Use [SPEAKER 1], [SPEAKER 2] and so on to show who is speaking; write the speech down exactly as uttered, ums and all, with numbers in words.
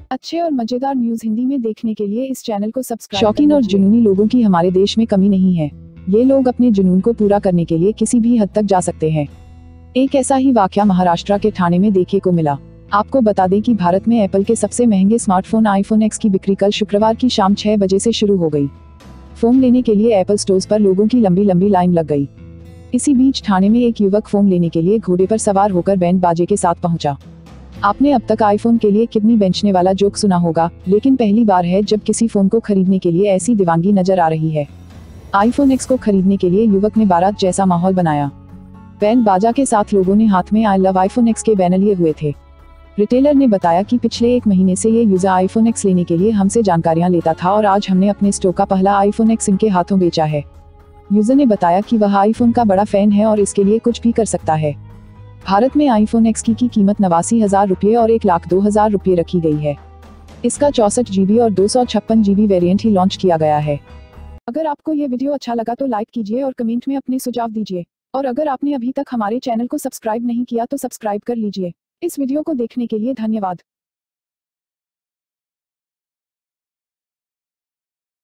[SPEAKER 1] अच्छे और मजेदार न्यूज हिंदी में देखने के लिए इस चैनल को सब्सक्राइब
[SPEAKER 2] शौकीन और जुनूनी लोगों की हमारे देश में कमी नहीं है। ये लोग अपने जुनून को पूरा करने के लिए किसी भी हद तक जा सकते हैं। एक ऐसा ही वाकया महाराष्ट्र के ठाणे में देखने को मिला। आपको बता दें कि भारत में एप्पल के सबसे महंगे स्मार्टफोन आईफोन एक्स की बिक्री कल शुक्रवार की शाम छह बजे से शुरू हो गई। फोन लेने के लिए एप्पल स्टोर्स पर लोगों की लंबी लंबी लाइन लग गई। इसी बीच ठाणे में एक युवक फोन लेने के लिए घोड़े पर सवार होकर बैंड बाजे के साथ पहुंचा। आपने अब तक आईफोन के लिए किडनी बेचने वाला जोक सुना होगा, लेकिन पहली बार है जब किसी फोन को खरीदने के लिए ऐसी दीवानगी नजर आ रही है। आईफोन एक्स को खरीदने के लिए युवक ने बारात जैसा माहौल बनाया। बैंड बाजा के साथ लोगों ने हाथ में आई लव आईफोन एक्स के बैनर लिए हुए थे। रिटेलर ने बताया कि पिछले एक महीने से ये यूजर आईफोन एक्स लेने के लिए हमसे जानकारियां लेता था और आज हमने अपने स्टोर का पहला आईफोन एक्स इनके हाथों बेचा है। यूजर ने बताया कि वह आईफोन का बड़ा फैन है और इसके लिए कुछ भी कर सकता है। भारत में आईफोन एक्स की, की कीमत नवासी हजार रुपये और एक लाख दो हजार रुपये रखी गई है। इसका चौसठ जीबी और दो सौ छप्पन जीबी वेरिएंट ही लॉन्च किया गया है।
[SPEAKER 1] अगर आपको ये वीडियो अच्छा लगा तो लाइक कीजिए और कमेंट में अपने सुझाव दीजिए। और अगर आपने अभी तक हमारे चैनल को सब्सक्राइब नहीं किया तो सब्सक्राइब कर लीजिए। इस वीडियो को देखने के लिए धन्यवाद।